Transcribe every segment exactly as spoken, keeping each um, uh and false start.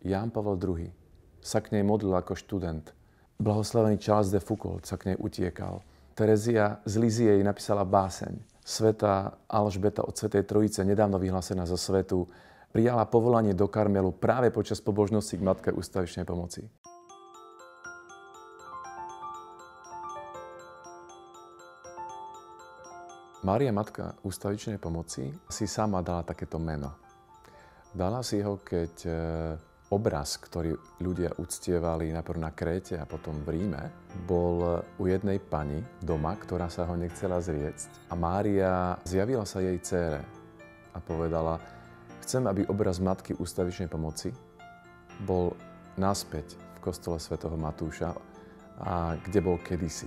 Ján Pavel druhý. sa k nej modlil ako študent. Blahoslavený Charles de Foucault sa k nej utiekal. Terezia z Lizie jej napísala báseň. Svätá Alžbeta od Svätej Trojice, nedávno vyhlásená za svetu, prijala povolanie do Karmelu práve počas pobožnosti k Matke ústavičnej pomoci. Mária, Matka ústavičnej pomoci, si sama dala takéto meno. Dala si ho, keď obraz, ktorý ľudia uctievali najprv na Kréte a potom v Ríme, bol u jednej pani doma, ktorá sa ho nechcela zriecť. A Mária zjavila sa jej dcére a povedala: chcem, aby obraz Matky ústavičnej pomoci bol naspäť v kostole svätého Matúša, a kde bol kedysi.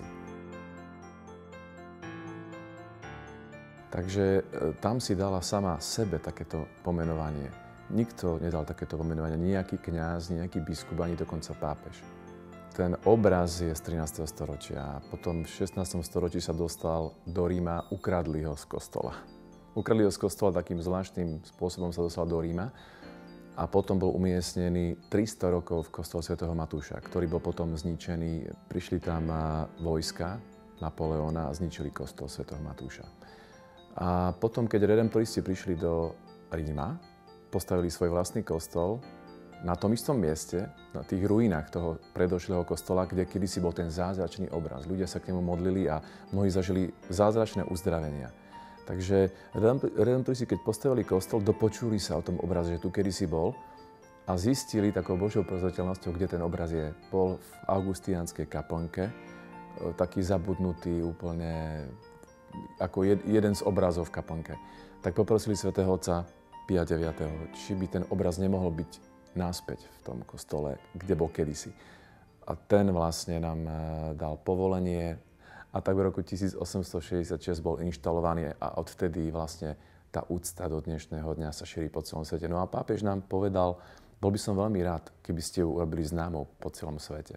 Takže tam si dala sama sebe takéto pomenovanie. Nikto nedal takéto pomenovanie, nejaký kňaz, nejaký biskup, ani dokonca pápež. Ten obraz je z trinásteho storočia. Potom v šestnástom storočí sa dostal do Ríma, ukradli ho z kostola. Ukradli ho z kostola, takým zvláštnym spôsobom sa dostal do Ríma a potom bol umiestnený tristo rokov v kostole svätého Matúša, ktorý bol potom zničený. Prišli tam vojska Napoleona a zničili kostol svätého Matúša. A potom, keď redemptoristi prišli do Ríma, postavili svoj vlastný kostol na tom istom mieste, na tých ruinách toho predošlého kostola, kde kedysi bol ten zázračný obraz. Ľudia sa k nemu modlili a mnohí zažili zázračné uzdravenia. Takže redemptoristi, keď postavili kostol, dopočuli sa o tom obraze, že tu kedysi bol, a zistili takou Božou prozreteľnosťou, kde ten obraz je. Bol v augustiánskej kaplnke, taký zabudnutý úplne ako jeden z obrazov v kaplnke. Tak poprosili svätého otca Pia deviateho či by ten obraz nemohol byť naspäť v tom kostole, kde bol kedysi. A ten vlastne nám dal povolenie a tak v roku tisíc osemsto šesťdesiatšesť bol inštalovaný a odvtedy vlastne tá úcta do dnešného dňa sa šíri po celom svete. No a pápež nám povedal: bol by som veľmi rád, keby ste ju urobili známou po celom svete.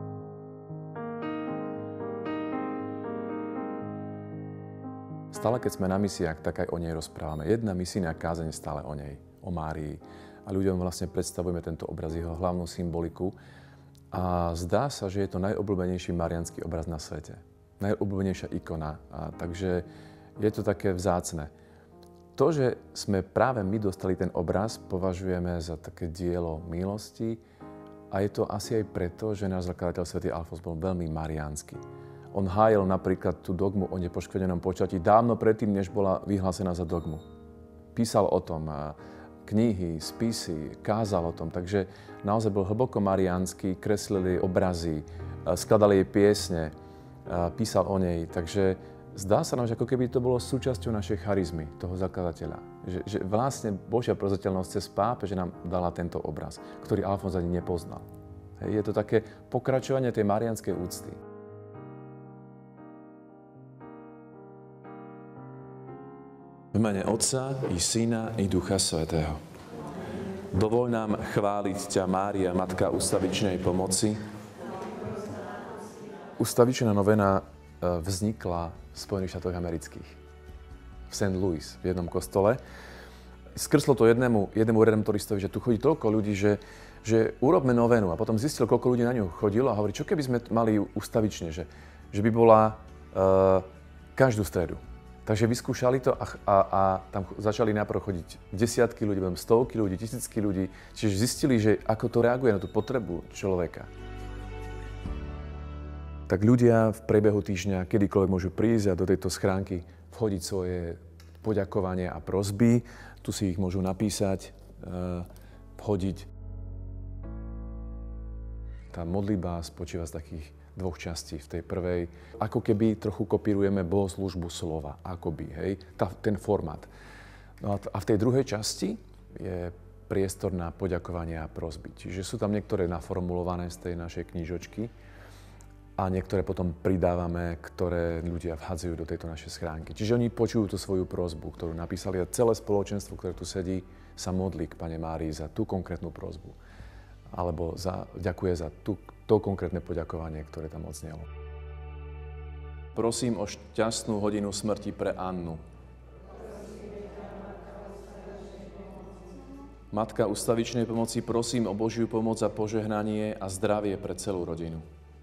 Stále, keď sme na misiách, tak aj o nej rozprávame. Jedna misijná kázeň stále o nej, o Márii. A ľuďom vlastne predstavujeme tento obraz, jeho hlavnú symboliku. A zdá sa, že je to najobľúbenejší mariánsky obraz na svete. Najobľúbenejšia ikona. A takže je to také vzácne. To, že sme práve my dostali ten obraz, považujeme za také dielo milosti. A je to asi aj preto, že náš zakladateľ svätý Alfons bol veľmi mariánsky. On hájil napríklad tú dogmu o nepoškvrnenom počatí dávno predtým, než bola vyhlásená za dogmu. Písal o tom knihy, spisy, kázal o tom, takže naozaj bol hlboko mariánsky, kreslili obrazy, skladali jej piesne, písal o nej. Takže zdá sa nám, že ako keby to bolo súčasťou našej charizmy, toho zakladateľa. Že, že vlastne Božia prozreteľnosť cez pápeža nám dala tento obraz, ktorý Alfons ani nepoznal. Hej, je to také pokračovanie tej mariánskej úcty. V mene Otca i Syna i Ducha Svätého. Dovoľ nám chváliť ťa, Mária, Matka ústavičnej pomoci. Ústavičná novena vznikla v Spojených štátoch amerických, v Saint Louis, v jednom kostole. Skrslo to jednému, jednému redemptoristovi, že tu chodí toľko ľudí, že, že urobme novenu. A potom zistil, koľko ľudí na ňu chodilo a hovorí, čo keby sme mali ústavične, že, že by bola uh, každú stredu. Takže vyskúšali to a, a, a tam začali najprv chodiť desiatky ľudí, potom stovky ľudí, tisícky ľudí. Čiže zistili, že ako to reaguje na tú potrebu človeka. Tak ľudia v priebehu týždňa kedykoľvek môžu prísť a do tejto schránky vhodiť svoje poďakovania a prosby. Tu si ich môžu napísať, vhodiť. Tá modlitba spočíva z takých dvoch častí. V tej prvej, ako keby trochu kopírujeme bohoslúžbu slova, akoby, hej, tá, ten formát. No a v tej druhej časti je priestor na poďakovanie a prosby. Čiže sú tam niektoré naformulované z tej našej knižočky a niektoré potom pridávame, ktoré ľudia vhadzujú do tejto našej schránky. Čiže oni počujú tú svoju prosbu, ktorú napísali a celé spoločenstvo, ktoré tu sedí, sa modlí k Panne Márii za tú konkrétnu prosbu. Alebo za, ďakuje za tú, to konkrétne poďakovanie, ktoré tam odznelo. Prosím o šťastnú hodinu smrti pre Annu. Matka ustavičnej pomoci, prosím o Božiu pomoc a požehnanie a zdravie pre celú rodinu.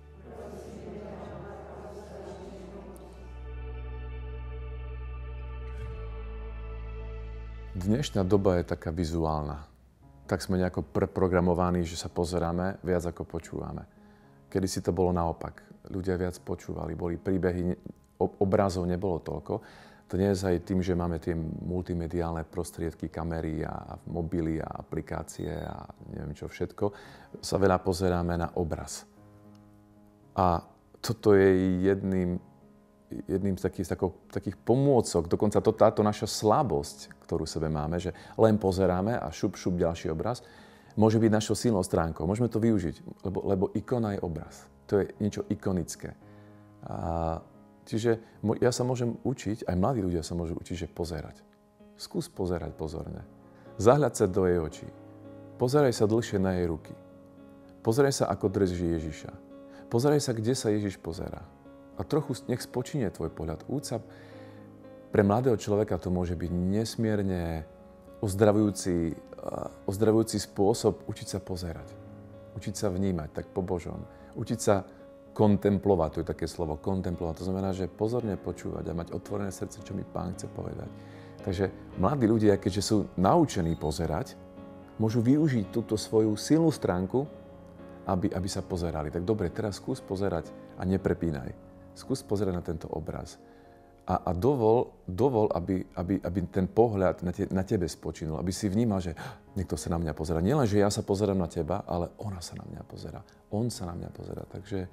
Dnešná doba je taká vizuálna. Tak sme nejako preprogramovaní, že sa pozeráme viac ako počúvame. Kedysi to bolo naopak. Ľudia viac počúvali, boli príbehy, obrazov nebolo toľko. Dnes aj tým, že máme tie multimediálne prostriedky, kamery a mobily a aplikácie a neviem čo všetko, sa veľa pozeráme na obraz. A toto je jedným, jedným z takých, takých, takých pomôcok, dokonca to, táto naša slabosť, ktorú sebe máme, že len pozeráme a šup, šup ďalší obraz, môže byť našou silnou stránkou. Môžeme to využiť, lebo, lebo ikona je obraz. To je niečo ikonické. A čiže ja sa môžem učiť, aj mladí ľudia sa môžu učiť, že pozerať. Skús pozerať pozorne. Zahľaď sa do jej očí. Pozeraj sa dlhšie na jej ruky. Pozeraj sa, ako drží Ježiša. Pozeraj sa, kde sa Ježiš pozerá. A trochu nech spočinie tvoj pohľad. Úca pre mladého človeka to môže byť nesmierne ozdravujúci, ozdravujúci spôsob učiť sa pozerať. Učiť sa vnímať, tak po Božom. Učiť sa kontemplovať, to je také slovo, kontemplovať. To znamená, že pozorne počúvať a mať otvorené srdce, čo mi Pán chce povedať. Takže mladí ľudia, keďže sú naučení pozerať, môžu využiť túto svoju silnú stránku, aby, aby sa pozerali. Tak dobre, teraz skús pozerať a neprepínaj. Skús pozerať na tento obraz. A, a dovol, dovol aby, aby, aby ten pohľad na, te, na tebe spočinul, aby si vnímal, že niekto sa na mňa pozerá. Nielen, že ja sa pozerám na teba, ale ona sa na mňa pozerá. On sa na mňa pozerá. Takže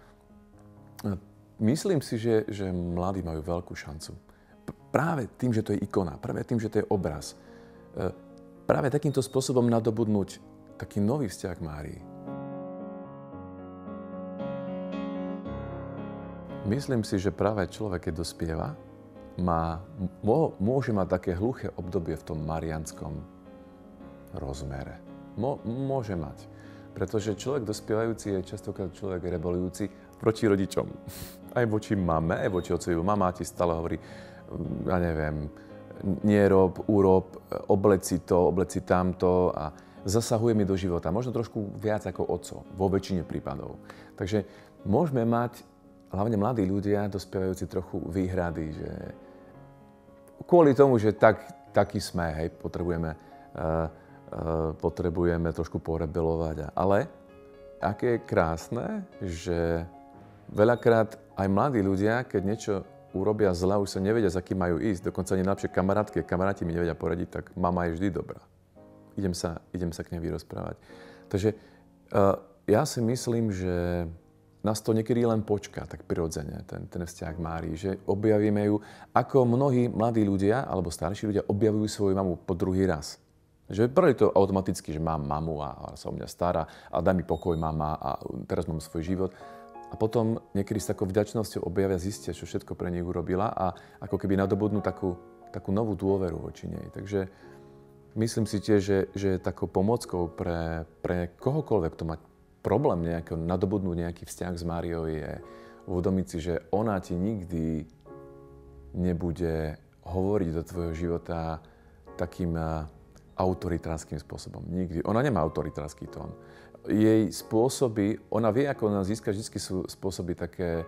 myslím si, že, že mladí majú veľkú šancu. Práve tým, že to je ikona, práve tým, že to je obraz. Práve takýmto spôsobom nadobudnúť taký nový vzťah k Márii. Myslím si, že práve človek, keď dospieva, má, môže mať také hluché obdobie v tom marianskom rozmere. Mô, môže mať. Pretože človek dospievajúci je častokrát človek rebelujúci proti rodičom. Aj voči mame, aj voči otcovi. Mama ti stále hovorí, ja neviem, nerob, urob, obleci to, obleci tamto a zasahuje mi do života. Možno trošku viac ako otco, vo väčšine prípadov. Takže môžeme mať, hlavne mladí ľudia, dospievajúci trochu výhrady, že kvôli tomu, že tak, taký sme, hej, potrebujeme, uh, uh, potrebujeme trošku porebelovať. Ale aké je krásne, že veľakrát aj mladí ľudia, keď niečo urobia zle, už sa nevedia, za kým majú ísť. Dokonca ani najlepšie kamarátky, kamaráti mi nevedia poradiť, tak mama je vždy dobrá. Idem sa, idem sa k nej vyrozprávať. Takže uh, ja si myslím, že nás to niekedy len počká, tak prirodzene, ten, ten vzťah k Márii, že objavíme ju, ako mnohí mladí ľudia, alebo starší ľudia, objavujú svoju mamu po druhý raz. Že prvý to automaticky, že mám mamu a, a sa o mňa stará a daj mi pokoj mama a teraz mám svoj život. A potom niekedy s takou vďačnosťou objavia, zistia, čo všetko pre nich urobila a ako keby nadobudnú takú, takú novú dôveru voči nej. Takže myslím si tiež, že, že je takou pomockou pre, pre kohokoľvek, kto má problém nejaký, nadobudnúť nejaký vzťah s Máriou, je uvedomiť si, že ona ti nikdy nebude hovoriť do tvojho života takým autoritárskym spôsobom. Nikdy. Ona nemá autoritársky tón. Jej spôsoby, ona vie, ako ona získa, vždy sú spôsoby také,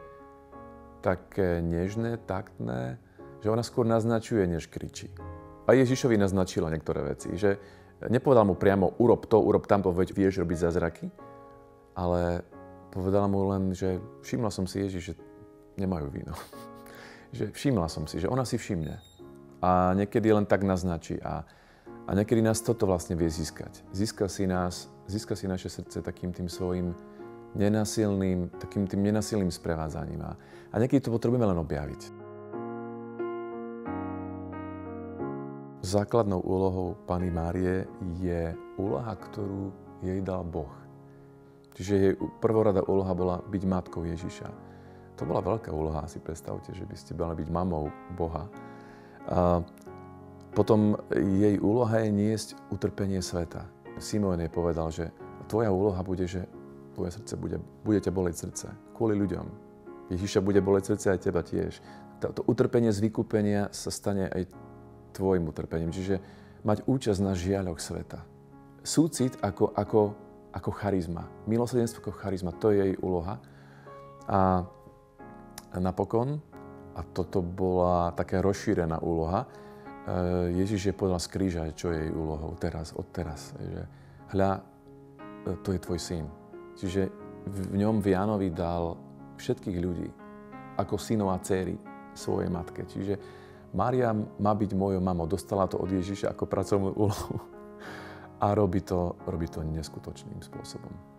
také nežné, taktné, že ona skôr naznačuje, než kričí. A Ježišovi naznačila niektoré veci, že nepovedal mu priamo urob to, urob tamto, veď vieš robiť zázraky, ale povedala mu len, že všimla som si, Ježiš, že nemajú víno. Že všimla som si, že ona si všimne. A niekedy len tak naznačí. A, a niekedy nás toto vlastne vie získať. Získa si nás, získa si naše srdce takým tým svojim nenasilným, takým tým nenasilným sprevádzaním. A, a niekedy to potrebujeme len objaviť. Základnou úlohou Panny Márie je úloha, ktorú jej dal Boh. Čiže jej prvorada úloha bola byť matkou Ježiša. To bola veľká úloha, si predstavte, že by ste mali byť mamou Boha. A potom jej úloha je niesť utrpenie sveta. Simón jej povedal, že tvoja úloha bude, že tvoje srdce bude, bude ťa boleť srdce kvôli ľuďom. Ježiša bude boleť srdce aj teba tiež. To utrpenie z vykúpenia sa stane aj tvojim utrpením. Čiže mať účasť na žiaľoch sveta. súcit ako, ako, ako charizma. Milosrdenstvo ako charizma, to je jej úloha. A napokon, a toto bola taká rozšírená úloha, Ježiš je povedal z kríža, čo je jej úlohou teraz, od teraz. Že hľa, to je tvoj syn. Čiže v ňom v Jánovi dal všetkých ľudí ako synov a dcéry svojej matke. Čiže Mária má byť mojou mamou. Dostala to od Ježiša ako pracovnú úlohu a robí to, robí to neskutočným spôsobom.